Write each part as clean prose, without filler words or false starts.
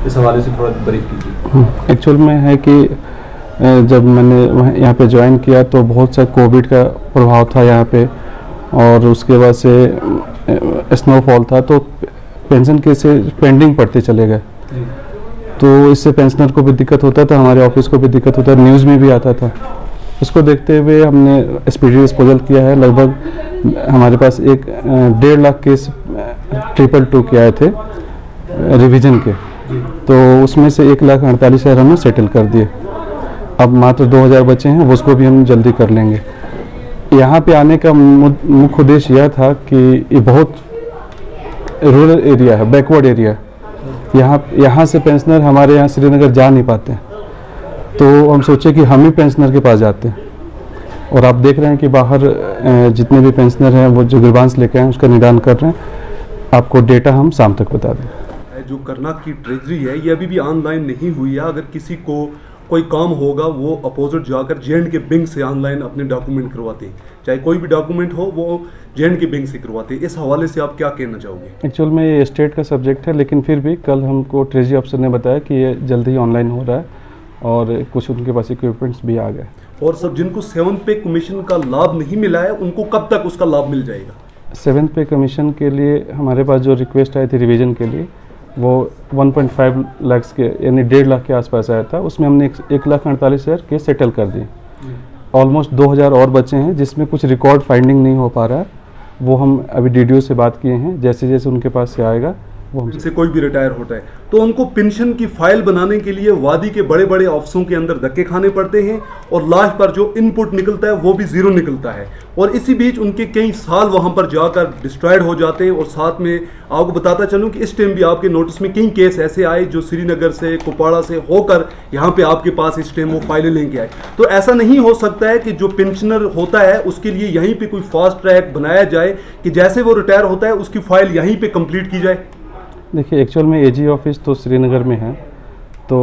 इस हवाले से थोड़ा ब्रीफ कीजिए। एक्चुअल में है कि जब मैंने यहाँ पे ज्वाइन किया तो बहुत सा कोविड का प्रभाव था यहाँ पे, और उसके बाद से स्नोफॉल था, तो पेंशन के से पेंडिंग पड़ते चले गए। तो इससे पेंशनर को भी दिक्कत होता था, हमारे ऑफिस को भी दिक्कत होता, न्यूज़ में भी आता था। उसको देखते हुए हमने स्पीडी डिस्पोजल किया है। लगभग हमारे पास 1.5 लाख केस 222 के आए थे रिवीजन के, तो उसमें से 1,48,000 हमने सेटल कर दिए। अब मात्र 2,000 बचे हैं, उसको भी हम जल्दी कर लेंगे। यहाँ पे आने का मुख्य उद्देश्य यह था कि ये बहुत रूरल एरिया है, बैकवर्ड एरिया है। यहाँ से पेंशनर हमारे यहाँ श्रीनगर जा नहीं पाते हैं, तो हम सोचे कि हम ही पेंशनर के पास जाते हैं। और आप देख रहे हैं कि बाहर जितने भी पेंशनर हैं वो जो ग्रीवांस लेके आए उसका निदान कर रहे हैं। आपको डेटा हम शाम तक बता दें। जो कर्नाटक की ट्रेजरी है ये अभी भी ऑनलाइन नहीं हुई है। अगर किसी को कोई काम होगा वो अपोजिट जाकर J&K बैंक से ऑनलाइन अपने डॉक्यूमेंट करवाते हैं, चाहे कोई भी डॉक्यूमेंट हो वो J&K बैंक से करवाते हैं। इस हवाले से आप क्या कहना चाहोगे? एक्चुअल में ये स्टेट का सब्जेक्ट है, लेकिन फिर भी कल हमको ट्रेजरी अफसर ने बताया कि ये जल्दी ही ऑनलाइन हो रहा है और कुछ उनके पास इक्विपमेंट्स भी आ गए। और सब जिनको 7th पे कमीशन का लाभ नहीं मिला है उनको कब तक उसका लाभ मिल जाएगा? 7th पे कमीशन के लिए हमारे पास जो रिक्वेस्ट आई थी रिवीजन के लिए वो 1.5 लाख के यानी 1.5 लाख के आसपास आया था। उसमें हमने 1,48,000 के सेटल कर दिए। ऑलमोस्ट 2,000 और बचे हैं जिसमें कुछ रिकॉर्ड फाइंडिंग नहीं हो पा रहा है, वो हम अभी DDO से बात किए हैं। जैसे जैसे उनके पास से आएगा वो हमसे कोई भी रिटायर होता है तो उनको पेंशन की फाइल बनाने के लिए वादी के बड़े बड़े ऑफिसों के अंदर धक्के खाने पड़ते हैं और लास्ट पर जो इनपुट निकलता है वो भी जीरो निकलता है, और इसी बीच उनके कई साल वहां पर जाकर डिस्ट्रॉयड हो जाते हैं। और साथ में आपको बताता चलूं कि इस टाइम भी आपके नोटिस में कई केस ऐसे आए जो श्रीनगर से कुपवाड़ा से होकर यहाँ पे आपके पास इस टाइम वो फाइलें लेके आए। तो ऐसा नहीं हो सकता है कि जो पेंशनर होता है उसके लिए यहीं पे कोई फास्ट ट्रैक बनाया जाए कि जैसे वो रिटायर होता है उसकी फाइल यहीं पे कंप्लीट की जाए। देखिए, एक्चुअल में AG ऑफिस तो श्रीनगर में है, तो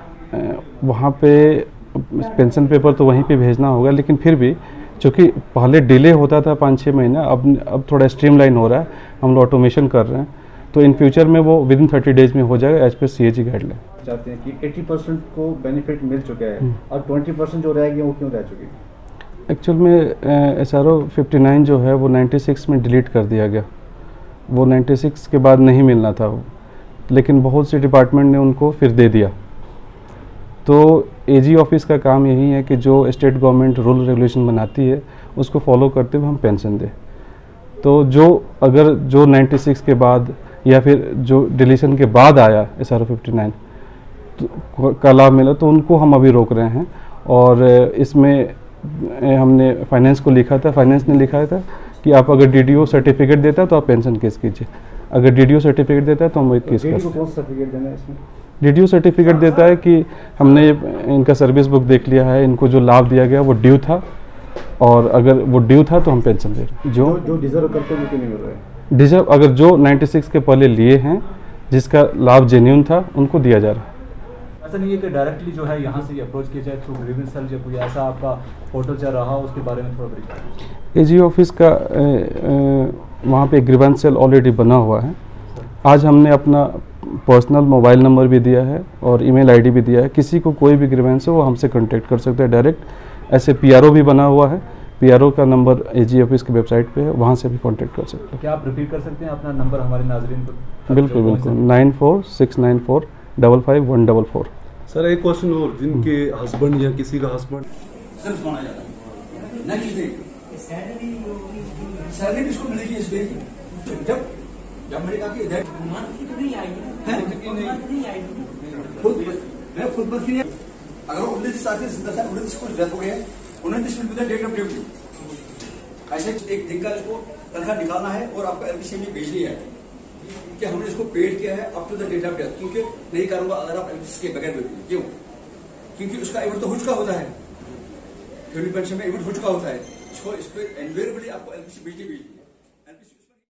वहाँ पे पेंशन पेपर तो वहीं पे भेजना होगा, लेकिन फिर भी चूँकि पहले डिले होता था 5-6 महीना, अब थोड़ा स्ट्रीमलाइन हो रहा है, हम लोग ऑटोमेशन कर रहे हैं, तो इन फ्यूचर में वो विदिन 30 डेज में हो जाएगा एज पर CAG गाइडलाइन। चाहते हैं कि 80% को बेनिफिट मिल चुका है और 20% जो रह गया वो क्यों रह चुकी है? एक्चुअल में SRO 59 जो है वो 96 में डिलीट कर दिया गया। वो 96 के बाद नहीं मिलना था वो, लेकिन बहुत से डिपार्टमेंट ने उनको फिर दे दिया। तो AG ऑफिस का काम यही है कि जो स्टेट गवर्नमेंट रूल रेगुलेशन बनाती है उसको फॉलो करते हुए हम पेंशन दें। तो अगर जो 96 के बाद या फिर जो डिलीशन के बाद आया SRO 59 तो का लाभ मिला, तो उनको हम अभी रोक रहे हैं। और इसमें हमने फाइनेंस को लिखा था, फाइनेंस ने लिखा था कि आप अगर DDO सर्टिफिकेट देता है तो आप पेंशन केस कीजिए, अगर DDO सर्टिफिकेट देता है तो हम एक केस करते हैं। कौन सा सर्टिफिकेट देना है इसमें? DDO सर्टिफिकेट देता है कि हमने इनका सर्विस बुक देख लिया है, इनको जो लाभ दिया गया वो ड्यू था, और अगर वो ड्यू था तो हम पेंशन दे रहे हैं। जो डिजर्व करते हैं वो क्यों नहीं मिल रहा है? डिजर्व अगर जो 96 के पहले लिए हैं, जिसका लाभ जेन्युइन था, उनको दिया जा रहा है। ऐसा नहीं है कि डायरेक्टली जो है यहाँ से अप्रोच किया जाए थ्रू ग्रीवेंस सेल, जब कोई ऐसा आपका पोर्टल चल रहा हो उसके बारे में थोड़ा ब्रीफ। AG ऑफिस का वहाँ पे ग्रीवेंस सेल ऑलरेडी बना हुआ है। आज हमने अपना पर्सनल मोबाइल नंबर भी दिया है और ईमेल ID भी दिया है। किसी को कोई भी ग्रीवेंस हो वो हमसे कांटेक्ट कर सकता है डायरेक्ट। ऐसे PRO भी बना हुआ है, PRO का नंबर AG ऑफिस की वेबसाइट पे है, वहाँ से भी कांटेक्ट कर सकते हैं। क्या आप रिपीट कर सकते हैं अपना नंबर हमारे नाजरीन को? बिल्कुल 9469455144। सर एक क्वेश्चन और, जिनके हस्बैंड या किसी का हस्बैंड सिर्फ माना जाता है नेक्स्ट डे सैलरी इसको मिलेगी इस डे की। जब मैंने कहा कि नहीं आई मैं खुद मत की, अगर 19 साल से 19 को डेथ हो गए 29 में डेट ऑफ ड्यूटी, ऐसे एक दिन का इसको तनख्वाह निकालना है और आपको LPC में भेजनी है कि हमने इसको पेड किया है up to the date of death, क्योंकि नहीं करूंगा अगर आप LPC के बगैर भेजेंगे। क्यों? क्योंकि उसका इवेंट तो हो चुका होता है, पेंशन में इवेंट हो चुका होता है, इस पर इन्वेरिएबली आपको LPC भेजनी है।